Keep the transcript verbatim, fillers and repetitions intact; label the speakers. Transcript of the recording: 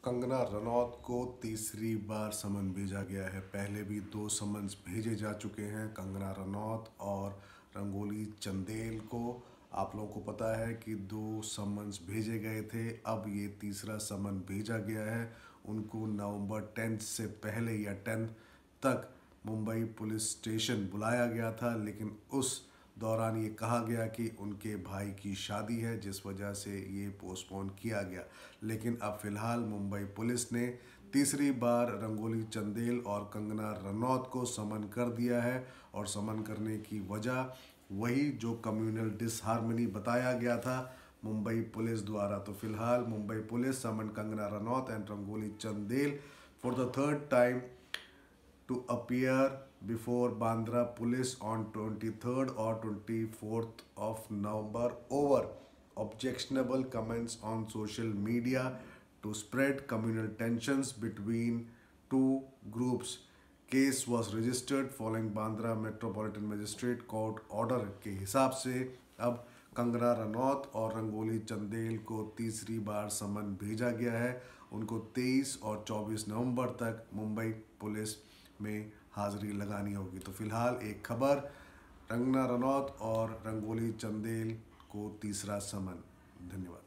Speaker 1: कंगना रनौत को तीसरी बार समन भेजा गया है। पहले भी दो समन्स भेजे जा चुके हैं कंगना रनौत और रंगोली चंदेल को। आप लोगों को पता है कि दो समन्स भेजे गए थे, अब ये तीसरा समन भेजा गया है। उनको नवंबर टेंथ से पहले या टेंथ तक मुंबई पुलिस स्टेशन बुलाया गया था, लेकिन उस दौरान ये कहा गया कि उनके भाई की शादी है, जिस वजह से ये पोस्टपोन किया गया। लेकिन अब फिलहाल मुंबई पुलिस ने तीसरी बार रंगोली चंदेल और कंगना रनौत को समन कर दिया है, और समन करने की वजह वही जो कम्युनल डिसहार्मनी बताया गया था मुंबई पुलिस द्वारा। तो फिलहाल Mumbai police summon Kangana Ranaut and Rangoli Chandel for the third time to appear before Bandra Police on twenty-third or twenty-fourth of November over objectionable comments on social media to spread communal tensions between two groups. Case was registered following Bandra Metropolitan Magistrate Court order के हिसाब से अब कंगना रनौत और रंगोली चंदेल को तीसरी बार समन भेजा गया है। उनको तेईस और चौबीस नवंबर तक मुंबई पुलिस में हाजिरी लगानी होगी। तो फिलहाल एक खबर, कंगना रनौत और रंगोली चंदेल को तीसरा समन। धन्यवाद।